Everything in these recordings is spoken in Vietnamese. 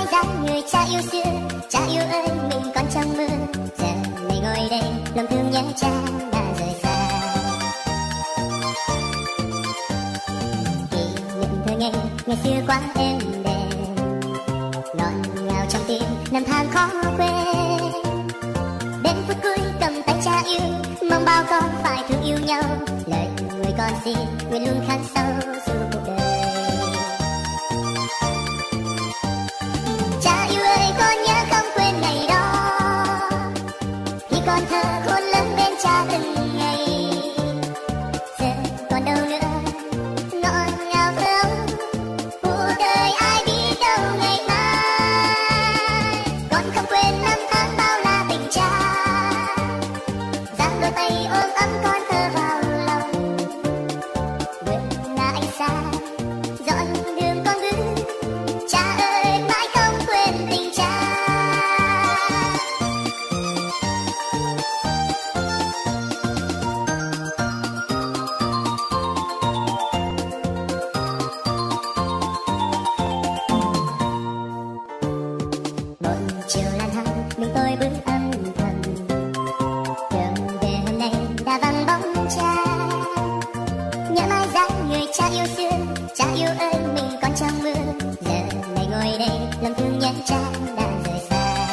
ai dám người cha yêu xưa. Cha yêu ơi mình còn trong mơ, giờ này ngồi đây lòng thương nhớ cha đã rời xa. Kỷ niệm thơ ngây ngày xưa quá êm đềm, ngọt ngào trong tim năm tháng khó quên. Đến phút cuối cầm tay cha yêu, mong bao con phải thương yêu nhau. Lời người con xin nguyện luôn khắc sâu suốt cuộc đời. Cha yêu ơi con nhớ không quên ngày đó, khi con thơ khôn lớn bên cha từng ngày. Giờ còn đâu nữa ngọt ngào thơm, cuộc đời ai biết đâu ngày mai. Con không quên năm tháng bao la tình cha, giang đôi tay ôm ấm con thơ vào lòng. Nguyện là anh xa dọn đường con bước, cha ơi mãi không quên tình cha. Một chiều lang thang mình tôi bước âm thầm, đường về hôm nay đã vắng bóng cha. Nhớ mãi dáng người cha yêu xưa. Cha yêu ơi mình còn trong mơ, giờ này ngồi đây lòng thương nhớ cha đã rời xa.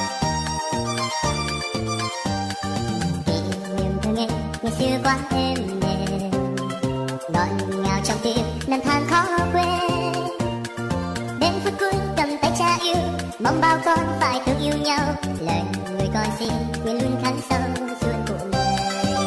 Kỷ niệm thơ ngây ngày xưa quá êm đềm, ngọt ngào trong tim năm tháng khó quên. Đến phút cuối cầm tay cha yêu, mong bao con phải thương yêu nhau. Lời người con xin nguyện luôn khắc sâu suốt cuộc đời.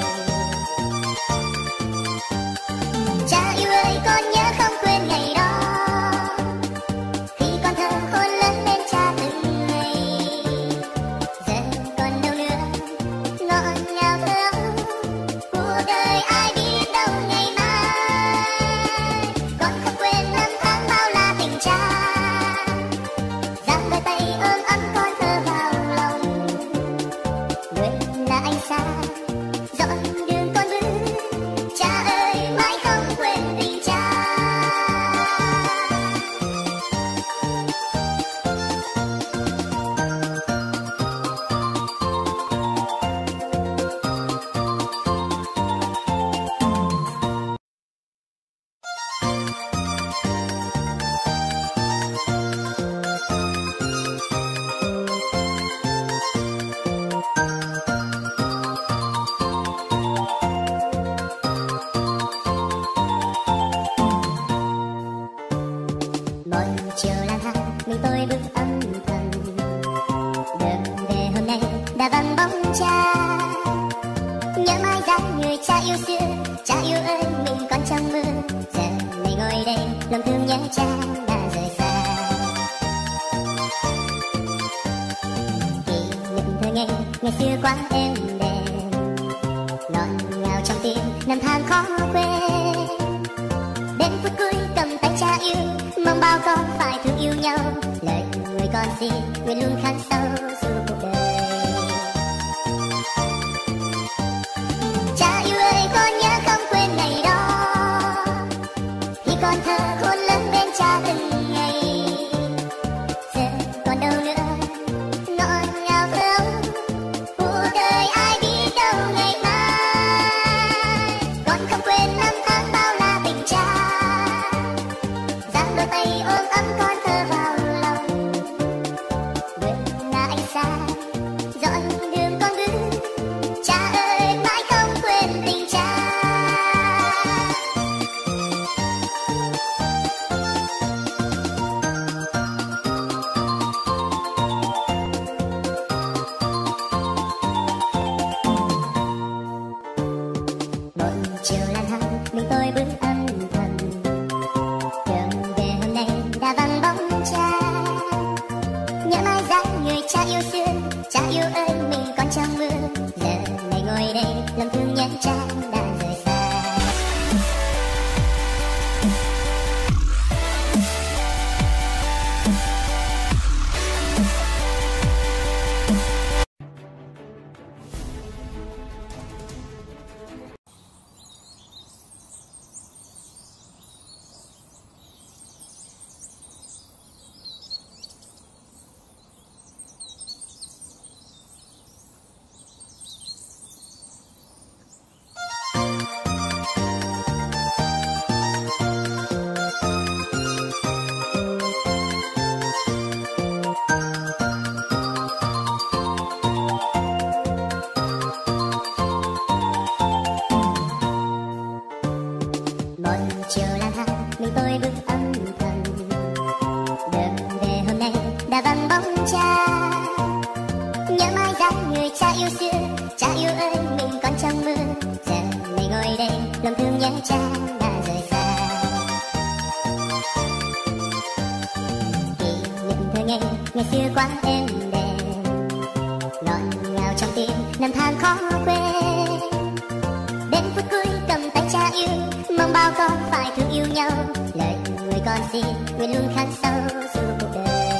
Cha yêu ơi con nhớ không quên ngày đó, khi con thơ khôn lớn bên cha từng ngày. Giờ còn đâu nữa ngọt ngào thơm, cuộc đời ai biết đâu ngày mai. Con không quên năm tháng bao la tình cha, giang đôi tay ôm ấm con thơ vào lòng. Nguyện là anh xa dọn đường con bước, cha ơi mãi không quên tình cha. Một chiều lang thang mình tôi bước âm thầm, đường về hôm nay đã vắng bóng cha. Nhớ mãi dáng người cha yêu xưa. Cha yêu ơi mình còn trong mơ, giờ này ngồi đây lòng thương nhớ cha đã rời xa. Kỷ niệm thơ ngây ngày xưa quá êm đềm, ngọt ngào trong tim năm tháng khó quên. Đến phút cuối cầm tay cha yêu, mong bao con phải thương yêu nhau. Lời người con xin nguyện luôn khắc sâu suốt cuộc đời. Cha yêu ơi con nhớ không quên ngày đó, khi con thơ khôn lớn bên cha từng ngày. Giờ còn đâu nữa ngọt ngào thơm, cuộc đời ai biết đâu ngày mai. Con không quên năm tháng bao la tình cha, giang đôi tay ôm ấm con thơ vào lòng. Nguyện là anh xa ngày ngày xưa quá êm đềm, ngọt ngào trong tim năm tháng khó quên. Đến phút cuối cầm tay cha yêu, mong bao con phải thương yêu nhau. Lời người con xin nguyện luôn khắc sâu suốt cuộc đời.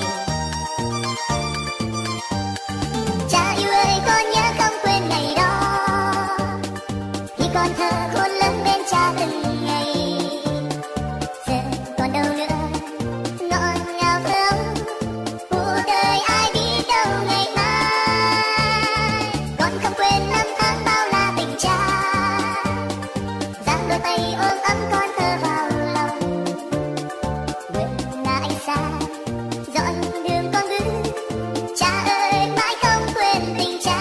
Cha yêu ơi, con nhớ không quên ngày đó, khi con thơ khôn lớn bên cha từng ngày. Giờ còn đâu nữa ngọt ngào thơm, cuộc đời ai biết đâu ngày mai. Con không quên năm tháng bao la tình cha, giang đôi tay ôm ấm con thơ vào lòng. Vượt là anh xa dọn đường con bước, cha ơi mãi không quên tình cha.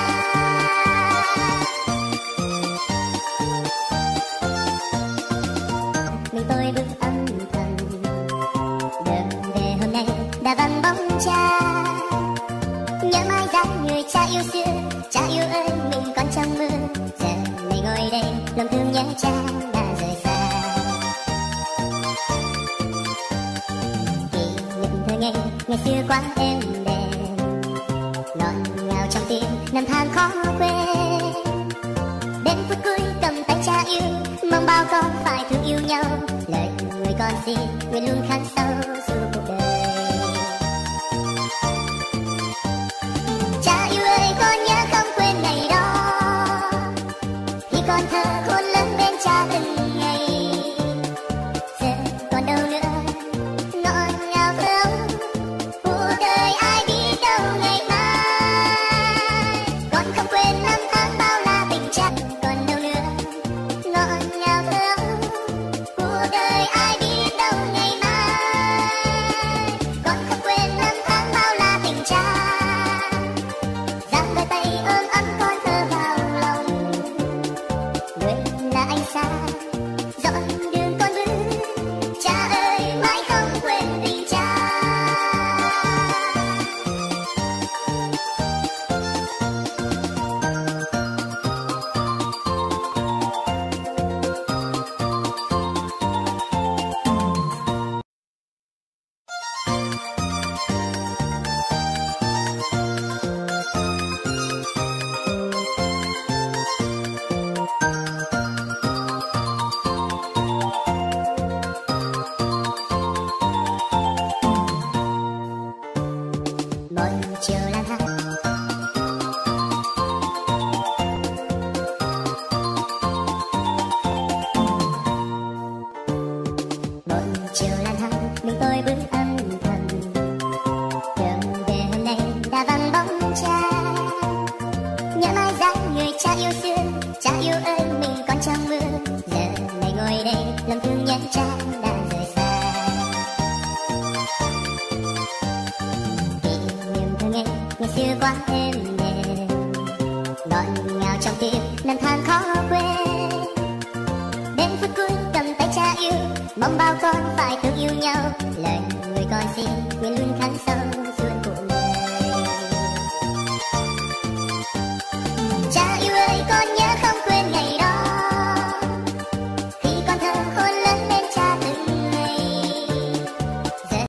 Mình tôi bước âm thầm, đường về hôm nay đã vắng bóng cha. Nhớ mãi dáng người cha yêu xưa, cha yêu ơi mình còn trong mơ. Giờ này ngồi đây lòng thương nhớ cha đã rời xa. Kỷ niệm thơ ngây ngày xưa quá êm đềm, ngọt ngào trong tim năm tháng khó quên. Đến phút cuối cầm tay cha yêu, mong bao con phải thương yêu nhau. Lời người con xin nguyện luôn khắc sâu suốt cuộc đời. Cha yêu ơi, con nhớ không quên ngày đó, khi con thơ khôn lớn bên cha từng ngày. Giờ còn đâu nữa ngọt ngào thơm, cuộc đời ai biết đâu ngày mai. Con không quên năm tháng bao la tình cha, còn đâu nữa ngọt ngào thơm, cuộc đời ai biết đâu ngày mai. Con không quên năm tháng bao la tình cha, giang đôi tay ôm ấm con thơ vào lòng. Nguyện là anh xa dọn đường con bước, cha ơi mãi không quên tình cha. Một chiều lang thang, một chiều lang thang mình tôi bước âm thầm. Đường về hôm nay đã vắng bóng cha, nhớ mãi dáng người cha yêu xưa, cha yêu ơi mình còn trong mơ. Giờ này ngồi đây lòng thương nhớ cha đã rời xa. Kỷ niệm thơ ngây ngày xưa quá êm đềm, ngọt ngào trong tim năm tháng khó quên. Đến phút cuối cầm tay cha yêu, mong bao con phải thương yêu nhau. Lời người con xin nguyện luôn khắc